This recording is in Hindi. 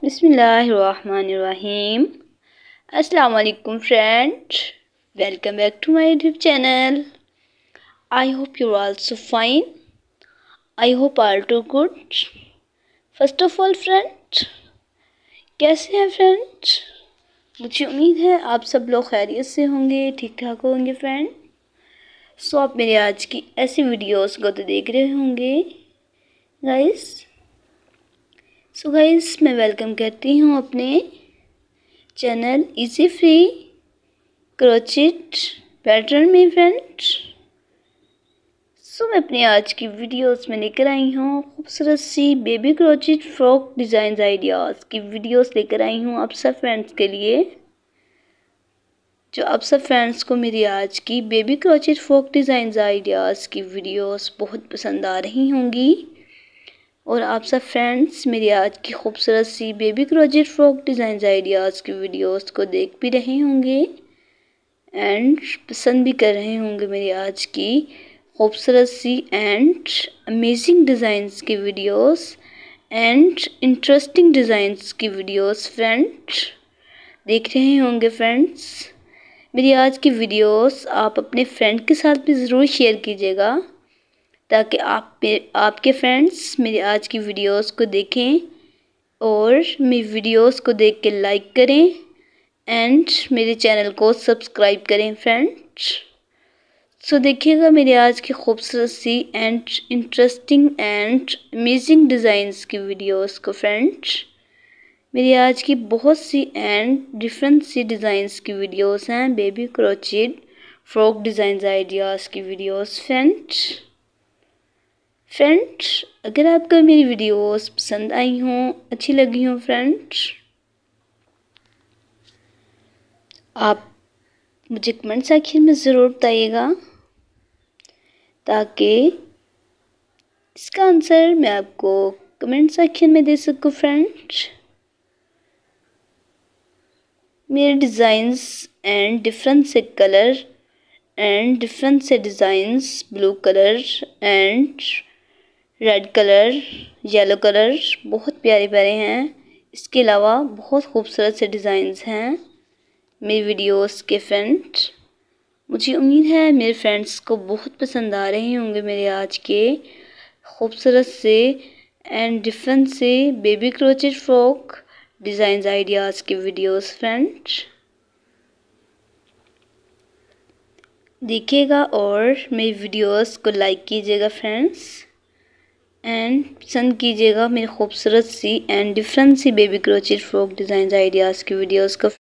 बिस्मिल्लाहिर्रहमानिर्रहीम। अस्सलाम वालेकुम friends, welcome back to my YouTube channel. I hope you are also fine. I hope are too good. First of all friends, कैसे हैं फ्रेंड्स? मुझे उम्मीद है आप सब लोग खैरियत से होंगे, ठीक ठाक होंगे फ्रेंड। सो आप मेरे आज की ऐसी वीडियोस को तो देख रहे होंगे गाइस। सो गाइस, मैं वेलकम करती हूँ अपने channel easy free crochet pattern में फ्रेंड्स। सो मैं अपनी आज की वीडियोस में लेकर आई हूँ खूबसूरत सी baby crochet frock design ideas की वीडियोस लेकर आई हूँ आप सब फ्रेंड्स के लिए। जो आप सब फ्रेंड्स को मेरी आज की baby crochet frock design ideas की वीडियोस बहुत पसंद आ रही होंगी और आप सब फ्रेंड्स मेरी आज की खूबसूरत सी baby crochet frock design ideas की वीडियोस को देख भी रहे होंगे एंड पसंद भी कर रहे होंगे मेरी आज की खूबसूरत सी एंड अमेजिंग डिज़ाइंस की वीडियोस एंड इंटरेस्टिंग डिज़ाइंस की वीडियोस फ्रेंड्स देख रहे होंगे फ्रेंड्स। मेरी आज की वीडियोस आप अपने फ्रेंड के साथ भी ज़रूर शेयर कीजिएगा ताकि आपके फ्रेंड्स मेरी आज की वीडियोस को देखें और मेरी वीडियोस को देख के लाइक करें एंड मेरे चैनल को सब्सक्राइब करें फ्रेंड्स। सो देखिएगा मेरी आज की खूबसूरत सी and interesting and amazing designs की वीडियोस को फ्रेंड्स। मेरी आज की बहुत सी एंड डिफरेंट सी डिज़ाइंस की वीडियोस हैं baby crochet frock design ideas की वीडियोस फ्रेंड्स। अगर आपको मेरी वीडियोस पसंद आई हों, अच्छी लगी हों फ्रेंड्स, आप मुझे कमेंट सेक्शन में ज़रूर बताइएगा ताकि इसका आंसर मैं आपको कमेंट सेक्शन में दे सकूं फ्रेंड्स। मेरे डिज़ाइंस एंड डिफरेंट से कलर एंड डिफरेंट से designs blue colour and red colour, yellow colour बहुत प्यारे प्यारे हैं। इसके अलावा बहुत खूबसूरत से डिज़ाइंस हैं मेरी वीडियोस के फ्रेंड्स। मुझे उम्मीद है मेरे फ्रेंड्स को बहुत पसंद आ रहे होंगे मेरे आज के खूबसूरत से एंड डिफरेंट से baby crochet frock design ideas के वीडियोस फ्रेंड्स देखिएगा और मेरी वीडियोस को लाइक कीजिएगा फ्रेंड्स एंड पसंद कीजिएगा मेरी खूबसूरत सी एंड डिफरेंट सी baby crochet frock design ideas की वीडियोस को।